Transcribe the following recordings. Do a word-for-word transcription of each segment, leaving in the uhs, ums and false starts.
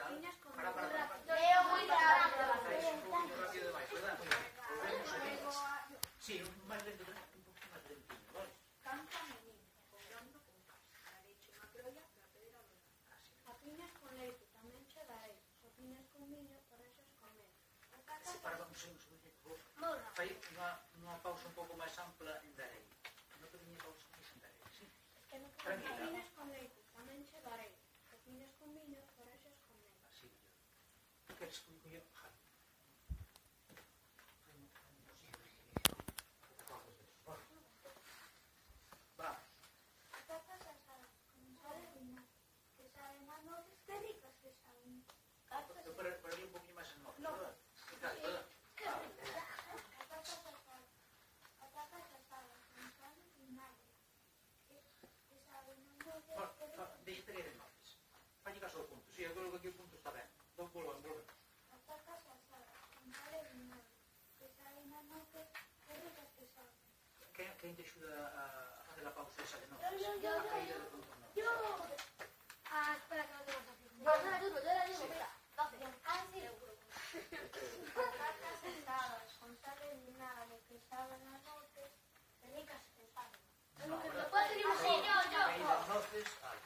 Papiñas con Para, para, para, para. Leo moi rápido. Estáis un poquinho rápido demais, verdad? Muy bien. Volvemos aquí. Sí, máis lento, un poquinho máis lento, vale? Canta menino, cobrando con pasta. Leche unha crolla, la pedra do papiñas con leite, tamén che darei. Sopiñas con viño, por eso es comer. Sí, para, vamos a un segundo, por favor. Fai unha pausa un pouco máis ampla en darei. Non te viñes pausa máis en darei, sí? Tranquila. Papiñas con leite, tamén che darei. Sopiñas con viño, por eso es comer. Así, mellor. Que queres que eu jale? Va. Patatas asadas con sal e vinagre, que saben a noces, que ricas que saben. Eu pararía un poquinho máis en noces, verdad? Dale, verdad? Patatas asadas, patatas asadas con sal e vinagre, que saben a noces, que ricas. Deixate ir en noces. Falle caso ao punto. Si, eu creo que aquí o punto está ben. Entón, volvan, volvan. Patatas asadas con sal e vinagre, que saben a noces, que ricas que saben. Quen te axuda a facer a pausa esa de noces? Yo, yo, yo, A caída de punto en noces. Yo. Ah, espera, que no tengo fácil. Yo la digo, yo la digo, mira. Ah, sí. Patatas asadas con sal e vinagre, que saben a noces, que ricas que saben. No, verdad? ¿Puedo decir un sí? Yo, yo. Caída en noces, ay.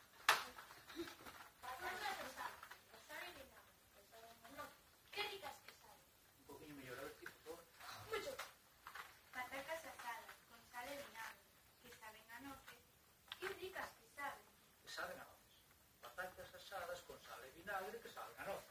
Patatas asadas con sal e vinagre, que saben a noces, que ricas que saben. Un poquinho mellor, a ver, ti, por favor. Mucho. Patatas asadas con sal e vinagre, que saben a noces, que ricas que saben. Que saben a noces. Patatas asadas con sal e vinagre que saben a noces.